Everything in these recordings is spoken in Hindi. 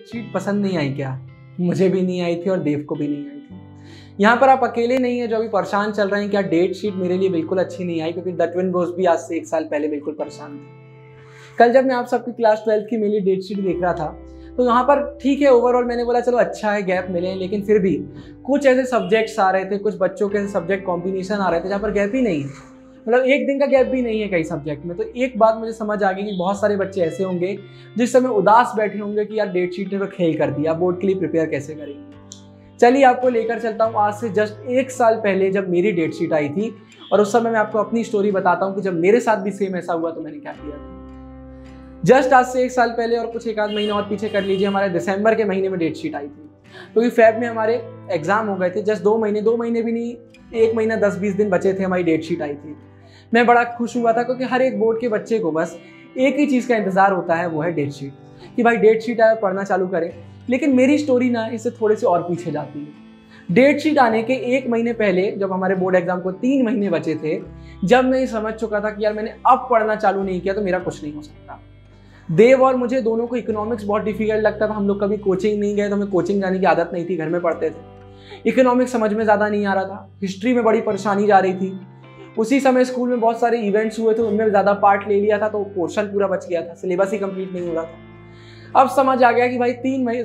डेट शीट पसंद नहीं आई क्या? मुझे भी नहीं आई थी और देव को भी नहीं आई थी। यहाँ पर आप अकेले नहीं है जो अभी परेशान चल रहे हैं क्या डेट शीट मेरे लिए बिल्कुल अच्छी नहीं आई, क्योंकि द ट्विन ब्रोस भी आज से 1 साल पहले बिल्कुल परेशान थे। कल जब मैं आप सबकी क्लास 12th की मेरी डेट शीट देख रहा था तो यहाँ पर ठीक है, ओवरऑल मैंने बोला चलो अच्छा है, गैप मिले हैं, लेकिन फिर भी कुछ ऐसे सब्जेक्ट्स आ रहे थे, कुछ बच्चों के सब्जेक्ट कॉम्बिनेशन आ रहे थे जहाँ पर गैप ही नहीं है, मतलब एक दिन का गैप भी नहीं है कई सब्जेक्ट में। तो एक बात मुझे समझ आ गई कि बहुत सारे बच्चे ऐसे होंगे जिस समय उदास बैठे होंगे कि यार डेट शीट ने तो खेल कर दिया, बोर्ड के लिए प्रिपेयर कैसे करेंगे। चलिए आपको लेकर चलता हूँ आज से जस्ट 1 साल पहले जब मेरी डेट शीट आई थी, और उस समय मैं आपको अपनी स्टोरी बताता हूँ कि जब मेरे साथ भी सेम ऐसा हुआ तो मैंने क्या किया था। जस्ट आज से 1 साल पहले और कुछ 1 आध महीना और पीछे कर लीजिए, हमारे दिसंबर के महीने में डेट शीट आई थी, क्योंकि फेब में हमारे एग्जाम हो गए थे। जस्ट 2 महीने भी नहीं, 1 महीना 10-20 दिन बचे थे, हमारी डेट शीट आई थी। मैं बड़ा खुश हुआ था क्योंकि हर एक बोर्ड के बच्चे को बस एक ही चीज़ का इंतजार होता है, वो है डेट शीट, कि भाई डेट शीट आए पढ़ना चालू करें। लेकिन मेरी स्टोरी ना इससे थोड़े से और पीछे जाती है। डेट शीट आने के 1 महीने पहले जब हमारे बोर्ड एग्जाम को 3 महीने बचे थे, जब मैं ये समझ चुका था कि यार मैंने अब पढ़ना चालू नहीं किया तो मेरा कुछ नहीं हो सकता। देव और मुझे दोनों को इकोनॉमिक्स बहुत डिफिकल्ट लगता था, हम लोग कभी कोचिंग नहीं गए तो हमें कोचिंग जाने की आदत नहीं थी, घर में पढ़ते थे। इकोनॉमिक्स समझ में ज़्यादा नहीं आ रहा था, हिस्ट्री में बड़ी परेशानी जा रही थी। उसी समय स्कूल में बहुत सारे इवेंट्स हुए थे, उनमें ज़्यादा पार्ट ले लिया था तो पोर्शन पूरा बच गया था, सिलेबस ही कंप्लीट नहीं हो रहा था। अब समझ आ गया कि भाई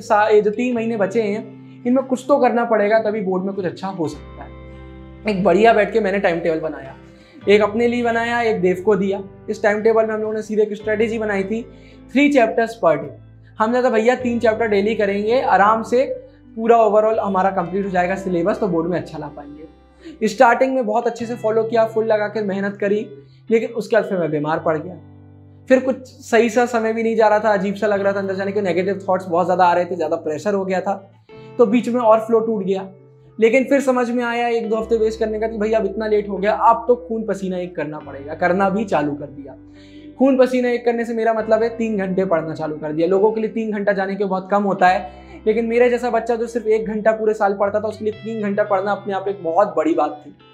3 महीने बचे हैं, इनमें कुछ तो करना पड़ेगा, तभी बोर्ड में कुछ अच्छा हो सकता है। एक बढ़िया बैठ के मैंने टाइम टेबल बनाया, एक अपने लिए बनाया, एक देव को दिया। इस टाइम टेबल में हम लोगों ने सीधे एक स्ट्रेटेजी बनाई थी, 3 चैप्टर्स पर डे। हमने कहा भैया 3 चैप्टर डेली करेंगे, आराम से पूरा ओवरऑल हमारा कंप्लीट हो जाएगा सिलेबस, तो बोर्ड में अच्छा ला पाएंगे। स्टार्टिंग में बहुत अच्छे से फॉलो किया, फुल लगा के मेहनत करी, लेकिन उसके बाद फिर मैं बीमार पड़ गया। फिर कुछ सही सा समय भी नहीं जा रहा था, अजीब सा लग रहा था अंदर जाने के, नेगेटिव थॉट्स बहुत ज़्यादा आ रहे थे, ज़्यादा प्रेशर हो गया था, तो बीच में और फ्लो टूट गया। लेकिन फिर समझ में आया 1-2 हफ्ते वेस्ट करने का कि भैया अब इतना लेट हो गया, अब तो खून पसीना एक करना पड़ेगा। करना भी चालू कर दिया। खून पसीना एक करने से मेरा मतलब है 3 घंटे पढ़ना चालू कर दिया। लोगों के लिए 3 घंटा जाने के बहुत कम होता है, लेकिन मेरे जैसा बच्चा जो सिर्फ 1 घंटा पूरे साल पढ़ता था, उसके लिए 3 घंटा पढ़ना अपने आप एक बहुत बड़ी बात थी।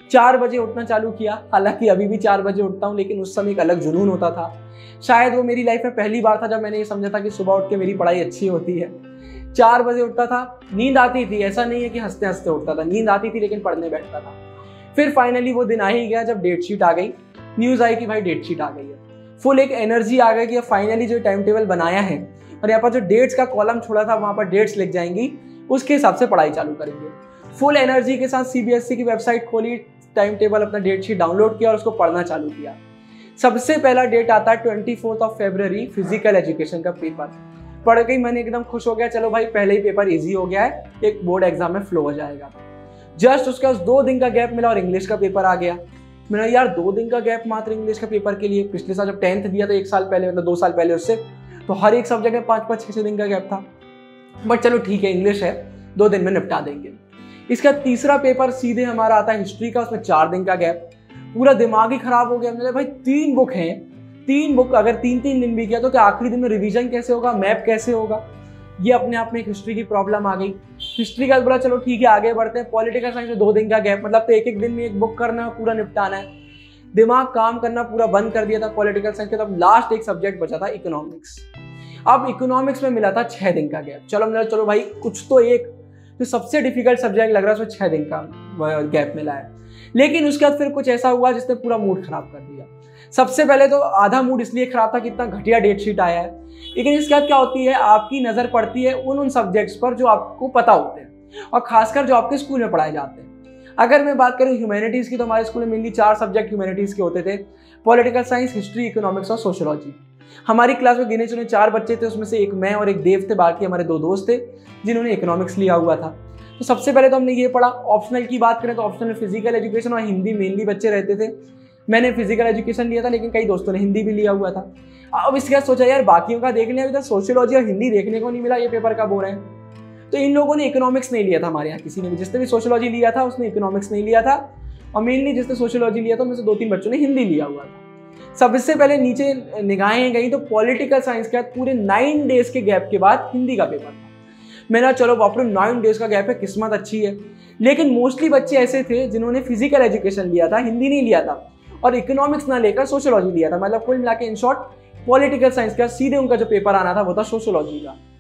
4 बजे उठना चालू किया, हालांकि अभी भी 4 बजे उठता हूँ, लेकिन उस समय एक अलग जुनून होता था। शायद वो मेरी लाइफ में पहली बार था जब मैंने ये समझा था कि सुबह उठ के मेरी पढ़ाई अच्छी होती है। 4 बजे उठता था, नींद आती थी, ऐसा नहीं है कि हंसते हंसते उठता था, नींद आती थी लेकिन पढ़ने बैठता था। फिर फाइनली वो दिन आ ही गया जब डेट शीट आ गई, न्यूज़ आई कि भाई डेट शीट आ गई है। फुल एक एनर्जी आ गई कि फाइनली जो टाइम टेबल बनाया है और यहाँ पर जो डेट्स का कॉलम छोड़ा था वहाँ पर डेट्स लिख जाएंगी, उसके हिसाब से पढ़ाई चालू करेंगे। फुल एनर्जी के साथ सीबीएसई की वेबसाइट खोली, टाइम टेबल अपना डेट शीट डाउनलोड किया और उसको पढ़ना चालू किया। सबसे पहला डेट आता है 24 फरवरी, फिजिकल एजुकेशन का पेपर। पढ़ गई, मैंने एकदम खुश हो गया, चलो भाई पहले ही पेपर इजी हो गया है, एक बोर्ड एग्जाम में फ्लो हो जाएगा। जस्ट उसका 2 दिन का गैप मिला और इंग्लिश का पेपर आ गया। मैंने यार 2 दिन का गैप मात्र इंग्लिश का पेपर के लिए, पिछले साल जब 10th दिया था 1 साल पहले, मतलब 2 साल पहले उससे, तो हर एक सब्जेक्ट में 5-5, 6-6 दिन का गैप था। बट चलो ठीक है, इंग्लिश है, 2 दिन में निपटा देंगे। इसका तीसरा पेपर सीधे हमारा आता है हिस्ट्री का, उसमें 4 दिन का गैप। पूरा दिमाग ही खराब हो गया। मैंने भाई 3 बुक हैं, 3 बुक अगर 3-3 दिन भी किया तो क्या आखिरी दिन में रिवीजन कैसे होगा, मैप कैसे होगा। ये अपने आप में एक हिस्ट्री की प्रॉब्लम आ गई। हिस्ट्री का बोला चलो ठीक है आगे बढ़ते हैं। पॉलिटिकल साइंस में 2 दिन का गैप, मतलब तो एक दिन में एक बुक करना, पूरा निपटाना है। दिमाग काम करना पूरा बंद कर दिया था पॉलिटिकल साइंस के। तब लास्ट एक सब्जेक्ट बचा था इकोनॉमिक्स। अब इकोनॉमिक्स में मिला था 6 दिन का गैप। चलो भाई कुछ तो एक जो सबसे डिफिकल्ट सब्जेक्ट लग रहा है उसमें 6 दिन का गैप मिला है। लेकिन उसके बाद फिर कुछ ऐसा हुआ जिसने पूरा मूड खराब कर दिया। सबसे पहले तो आधा मूड इसलिए खराब था कि इतना घटिया डेट शीट आया है, लेकिन इसके बाद क्या होती है, आपकी नज़र पड़ती है उन सब्जेक्ट्स पर जो आपको पता होते हैं और खासकर जो आपके स्कूल में पढ़ाए जाते हैं। अगर मैं बात करूं ह्यूमैनिटीज़ की, तो हमारे स्कूल में मेनली 4 सब्जेक्ट ह्यूमैनिटीज़ के होते थे, पॉलिटिकल साइंस, हिस्ट्री, इकोनॉमिक्स और सोशियोलॉजी। हमारी क्लास में गिने चुने 4 बच्चे थे, उसमें से एक मैं और एक देव थे, बाकी हमारे 2 दोस्त थे जिन्होंने इकोनॉमिक्स लिया हुआ था। तो सबसे पहले तो हमने ये पढ़ा। ऑप्शनल की बात करें तो ऑप्शनल में फिजिकल एजुकेशन और हिंदी मेनली बच्चे रहते थे। मैंने फिजिकल एजुकेशन लिया था, लेकिन कई दोस्तों ने हिंदी भी लिया हुआ था। अब इसके बाद सोचा यार बाकियों का देख लिया, अभी तक सोशियोलॉजी और हिंदी देखने को नहीं मिला, ये पेपर कब हो रहे हैं। तो इन लोगों ने इकोनॉमिक्स नहीं लिया था हमारे यहाँ किसी ने भी। जिसने भी सोशियोलॉजी लिया था उसने इकोनॉमिक्स नहीं लिया था, और मेनली जिसने सोशियोलॉजी लिया था उनमें से 2-3 बच्चों ने हिंदी लिया हुआ था। सबसे पहले नीचे निगाहें गई तो पॉलिटिकल साइंस के बाद पूरे 9 डेज के गैप के बाद हिंदी का पेपर था। मैंने चलो बाप रे 9 डेज का गैप है, किस्मत अच्छी है। लेकिन मोस्टली बच्चे ऐसे थे जिन्होंने फिजिकल एजुकेशन लिया था, हिंदी नहीं लिया था, और इकोनॉमिक्स ना लेकर सोशियोलॉजी लिया था। मतलब कुल मिला के इन शॉर्ट पॉलिटिकल साइंस का सीधे उनका जो पेपर आना था वो था सोशियोलॉजी का।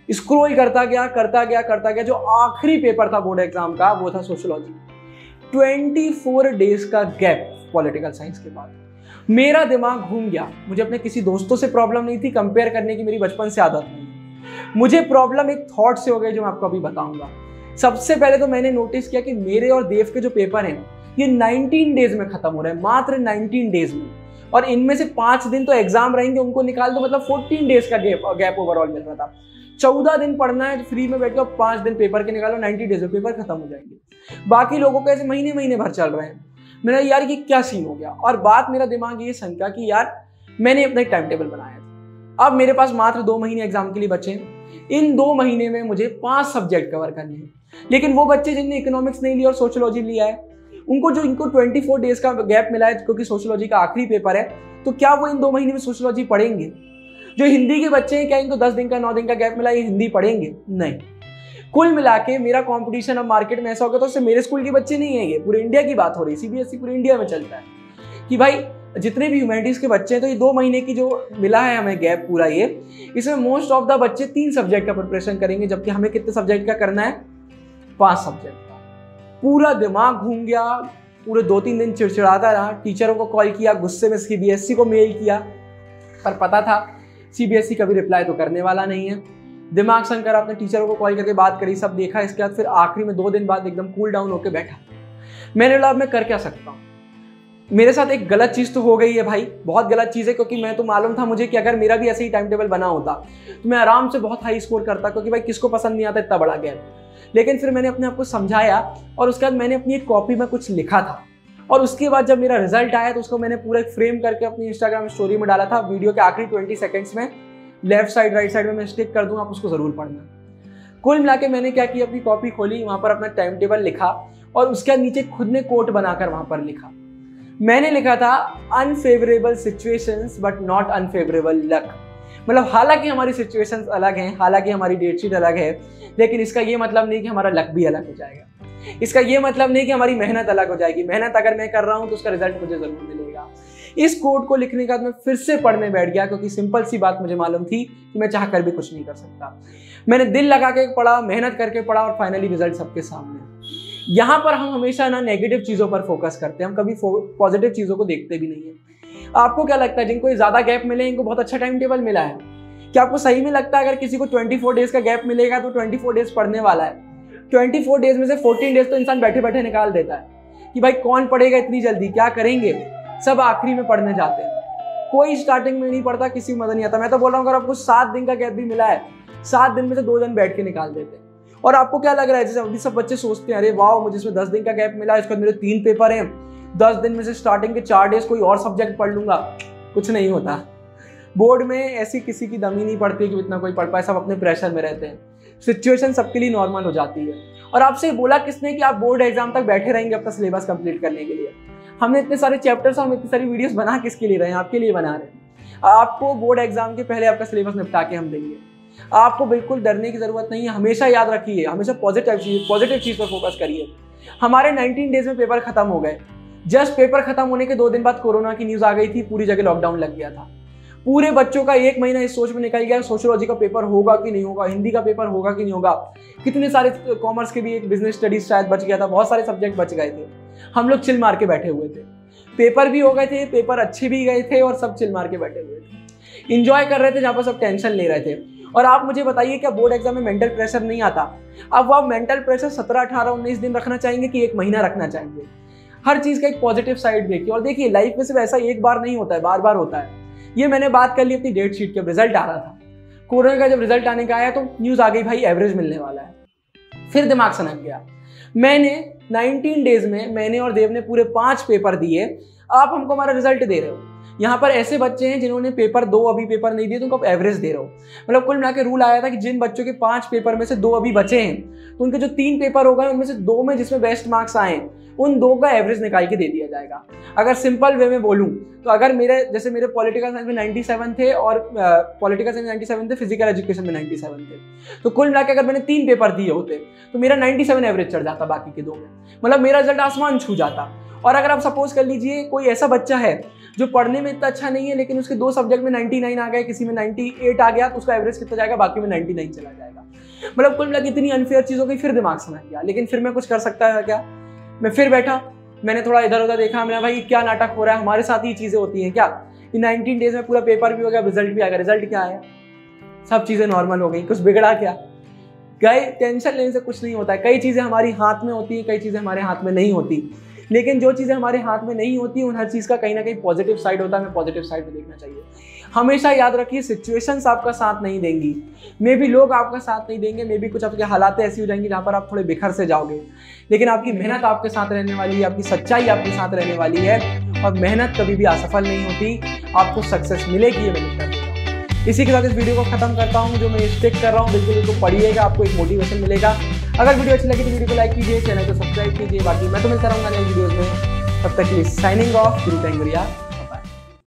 स्क्रॉल करता गया। जो आखिरी पेपर था बोर्ड एग्जाम का वो था सोशियोलॉजी। 24 डेज का गैप पॉलिटिकल साइंस के बाद। मेरा दिमाग घूम गया। मुझे अपने किसी दोस्तों से प्रॉब्लम नहीं थी, कंपेयर करने की मेरी बचपन से आदत नहीं। मुझे प्रॉब्लम एक थॉट से हो गई जो मैं आपको अभी बताऊंगा। सबसे पहले तो मैंने नोटिस किया कि मेरे और देव के जो पेपर हैं ये 19 डेज में खत्म हो रहे हैं, मात्र 19 डेज में। और इनमें से 5 दिन तो एग्जाम रहेंगे, उनको निकाल दो, मतलब 14 डेज का गैप ओवरऑल मिल रहा था। 14 दिन पढ़ना है फ्री में बैठ के, 5 दिन पेपर के निकालो, 90 डेज में पेपर खत्म हो जाएंगे। बाकी लोगों को ऐसे महीने महीने भर चल रहे हैं। मेरा यार ये क्या सीन हो गया। और बात मेरा दिमाग ये शंका कि यार मैंने अपना एक टाइम टेबल बनाया था, अब मेरे पास मात्र 2 महीने एग्जाम के लिए बचे हैं। इन 2 महीने में मुझे 5 सब्जेक्ट कवर करने हैं। लेकिन वो बच्चे जिनने इकोनॉमिक्स नहीं लिया और सोशियोलॉजी लिया है, इनको 24 डेज का गैप मिला है क्योंकि सोशियोलॉजी का आखिरी पेपर है, तो क्या वो इन 2 महीने में सोशियोलॉजी पढ़ेंगे? जो हिंदी के बच्चे हैं, क्या इनको 10 दिन का 9 दिन का गैप मिला, ये हिंदी पढ़ेंगे? नहीं। कुल मिला के मेरा कंपटीशन अब मार्केट में ऐसा होगा, तो उससे मेरे स्कूल के बच्चे नहीं है, ये पूरे इंडिया की बात हो रही है। सीबीएसई पूरे इंडिया में चलता है कि भाई जितने भी ह्यूमैनिटीज के बच्चे हैं, तो ये 2 महीने की जो मिला है हमें गैप पूरा, ये इसमें मोस्ट ऑफ द बच्चे 3 सब्जेक्ट का प्रिपरेशन करेंगे, जबकि हमें कितने सब्जेक्ट का करना है? 5 सब्जेक्ट का। पूरा दिमाग घूम गया। पूरे 2-3 दिन चिड़चिड़ाता रहा, टीचरों को कॉल किया, गुस्से में सीबीएसई को मेल किया, पर पता था सीबीएसई कभी रिप्लाई तो करने वाला नहीं है। दिमाग संग कर अपने टीचरों को कॉल करके बात करी, सब देखा। इसके बाद फिर आखिरी में 2 दिन बाद एकदम कूल डाउन होकर बैठा। मैंने बोला अब मैं कर क्या सकता हूँ। मेरे साथ एक गलत चीज़ तो हो गई है भाई, बहुत गलत चीज़ है, क्योंकि मैं तो मालूम था मुझे कि अगर मेरा भी ऐसे ही टाइम टेबल बना होता तो मैं आराम से बहुत हाई स्कोर करता, क्योंकि भाई किसको पसंद नहीं आता इतना बड़ा गैप। लेकिन फिर मैंने अपने आप को समझाया और उसके बाद मैंने अपनी एक कॉपी में कुछ लिखा था, और उसके बाद जब मेरा रिजल्ट आया तो उसको मैंने पूरा फ्रेम करके अपनी इंस्टाग्राम स्टोरी में डाला था। वीडियो के आखिरी 20 सेकंड्स में लेफ्ट साइड राइट साइड में मैं स्टिक कर दूँ, आप उसको ज़रूर पढ़ना। कुल मिला के मैंने क्या किया, अपनी कॉपी खोली, वहाँ पर अपना टाइम टेबल लिखा और उसके नीचे खुद ने कोट बनाकर वहाँ पर लिखा। मैंने लिखा था unfavourable situations but not unfavourable luck. मतलब हालांकि हमारी सिचुएशंस अलग हैं, हालांकि हमारी डेट शीट अलग है, लेकिन इसका ये मतलब नहीं कि हमारा लक भी अलग हो जाएगा। इसका ये मतलब नहीं कि हमारी मेहनत अलग हो जाएगी। मेहनत अगर मैं कर रहा हूँ तो उसका रिजल्ट मुझे जरूर मिलेगा। इस कोट को लिखने के बाद मैं फिर से पढ़ने बैठ गया, क्योंकि सिंपल सी बात मुझे मालूम थी कि मैं चाह कर भी कुछ नहीं कर सकता। मैंने दिल लगा के पढ़ा, मेहनत करके पढ़ा, और फाइनली रिजल्ट सबके सामने। यहाँ पर हम हमेशा ना नेगेटिव चीज़ों पर फोकस करते हैं, हम कभी पॉजिटिव चीज़ों को देखते भी नहीं है। आपको क्या लगता है जिनको ज़्यादा गैप मिले इनको बहुत अच्छा टाइम टेबल मिला है? क्या आपको सही में लगता है अगर किसी को 24 डेज का गैप मिलेगा तो 24 डेज पढ़ने वाला है? 24 डेज में से 14 डेज तो इंसान बैठे बैठे निकाल देता है कि भाई कौन पढ़ेगा इतनी जल्दी, क्या करेंगे। सब आखिरी में पढ़ने जाते हैं, कोई स्टार्टिंग में नहीं पढ़ता, किसी को मजा नहीं आता। मैं तो बोल रहा हूँ अगर आपको 7 दिन का गैप भी मिला है, 7 दिन में से 2 दिन बैठ के निकाल देते हैं। और आपको क्या लग रहा है, जैसे अभी सब बच्चे सोचते हैं अरे वाह मुझे इसमें 10 दिन का गैप मिला, इसके बाद मेरे 3 पेपर हैं, 10 दिन में से स्टार्टिंग के 4 डेज कोई और सब्जेक्ट पढ़ लूंगा। कुछ नहीं होता। बोर्ड में ऐसी किसी की दम ही नहीं पड़ती कि इतना कोई पढ़ पाए, सब अपने प्रेशर में रहते हैं। सिचुएशन सबके लिए नॉर्मल हो जाती है। और आपसे बोला किसने कि आप बोर्ड एग्जाम तक बैठे रहेंगे अपना सिलेबस कंप्लीट करने के लिए? हमने इतने सारे चैप्टर्स, हम इतनी सारी वीडियोस बना किसके लिए रहे हैं? आपके लिए बना रहे हैं। आपको बोर्ड एग्जाम के पहले आपका सिलेबस निपटा के हम देंगे। आपको बिल्कुल डरने की जरूरत नहीं है। हमेशा याद रखिए, हमेशा पॉजिटिव चीज पर फोकस करिए। हमारे 19 डेज में पेपर खत्म हो गए। जस्ट पेपर खत्म होने के 2 दिन बाद कोरोना की न्यूज आ गई थी, पूरी जगह लॉकडाउन लग गया था। पूरे बच्चों का 1 महीना इस सोच में निकल गया सोशियोलॉजी का पेपर होगा कि नहीं होगा, हिंदी का पेपर होगा कि नहीं होगा। कितने सारे कॉमर्स के भी, एक बिजनेस स्टडीज शायद बच गया था, बहुत सारे सब्जेक्ट बच गए थे। हम लोग चिल मार के बैठे हुए थे, पेपर भी हो गए थे, पेपर अच्छे भी गए थे, और सब चिल मार के बैठे हुए थे, इंजॉय कर रहे थे, जहाँ पर सब टेंशन ले रहे थे। और आप मुझे बताइए क्या बोर्ड एग्जाम में मेंटल प्रेशर नहीं आता? अब आप मेंटल प्रेशर 17, 18, 19 दिन रखना चाहेंगे कि 1 महीना रखना चाहेंगे? हर चीज का एक पॉजिटिव साइड देखिए। और देखिए लाइफ में सिर्फ ऐसा एक बार नहीं होता है, बार बार होता है। ये मैंने बात कर ली अपनी डेट शीट के, रिजल्ट आ रहा था कोरोना का, जब रिजल्ट आने का आया तो न्यूज आ गई भाई एवरेज मिलने वाला है। फिर दिमाग सनक गया। मैंने 19 डेज में मैंने और देव ने पूरे 5 पेपर दिए। आप हमको हमारा रिजल्ट दे रहे हो। यहाँ पर ऐसे बच्चे हैं जिन्होंने पेपर 2 अभी पेपर नहीं दिए, तो उनको आप एवरेज दे रहे हो। मतलब कुल मिला के रूल आया था कि जिन बच्चों के 5 पेपर में से 2 अभी बचे हैं, तो उनके जो 3 पेपर हो गए उनमें से 2 में जिसमें बेस्ट मार्क्स आए उन 2 का एवरेज निकाल के दे दिया जाएगा। अगर सिंपल वे में बोलूँ तो अगर मेरे पॉलिटिकल साइंस में 97 थे और पॉलिटिकल साइंस में 97 थे, फिजिकल एजुकेशन में 97 थे, तो कुल मिला के अगर मैंने 3 पेपर दिए होते तो मेरा 97 एवरेज चढ़ जाता बाकी के 2 में। मतलब मेरा रिजल्ट आसमान छू जाता। और अगर आप सपोज कर लीजिए कोई ऐसा बच्चा है जो पढ़ने में इतना अच्छा नहीं है लेकिन उसके 2 सब्जेक्ट में 99 आ गए, किसी में 98 आ गया, तो उसका एवरेज कितना जाएगा, बाकी में 99 चला जाएगा। मतलब कुल मिला इतनी अनफेयर चीज़ हो गई। फिर दिमाग समझ गया, लेकिन फिर मैं कुछ कर सकता है क्या? मैं फिर बैठा, मैंने थोड़ा इधर उधर देखा, मैंने भाई क्या नाटक हो रहा है, हमारे साथ ही चीज़ें होती हैं क्या? इन 19 डेज में पूरा पेपर भी हो गया, रिजल्ट भी आ गया। रिजल्ट क्या आया? सब चीज़ें नॉर्मल हो गई। कुछ बिगड़ा क्या? गए। टेंशन लेने से कुछ नहीं होता है। कई चीज़ें हमारी हाथ में होती हैं, कई चीज़ें हमारे हाथ में नहीं होती, लेकिन जो चीज़ें हमारे हाथ में नहीं होती उन हर चीज़ का कहीं ना कहीं पॉजिटिव साइड होता है। हमें पॉजिटिव साइड में देखना चाहिए। हमेशा याद रखिए, सिचुएशंस आपका साथ नहीं देंगी, मे भी लोग आपका साथ नहीं देंगे, मे भी कुछ आपके हालातें ऐसी हो जाएंगी जहाँ पर आप थोड़े बिखर से जाओगे, लेकिन आपकी मेहनत आपके साथ रहने वाली है, आपकी सच्चाई आपके साथ रहने वाली है। और मेहनत कभी भी असफल नहीं होती, आपको सक्सेस मिलेगी, ये मैं लिख कर देता हूँ। इसी के साथ इस वीडियो को खत्म करता हूँ। जो मैं स्टिक कर रहा हूँ बिल्कुल इसको पढ़िएगा, आपको एक मोटिवेशन मिलेगा। अगर वीडियो अच्छी लगी तो वीडियो को लाइक कीजिए, चैनल को सब्सक्राइब कीजिए। बाकी मैं तो मिलता रहूँगा नए वीडियोज़ में, तब तक के लिए साइनिंग ऑफ, गुरु तहंगुरिया।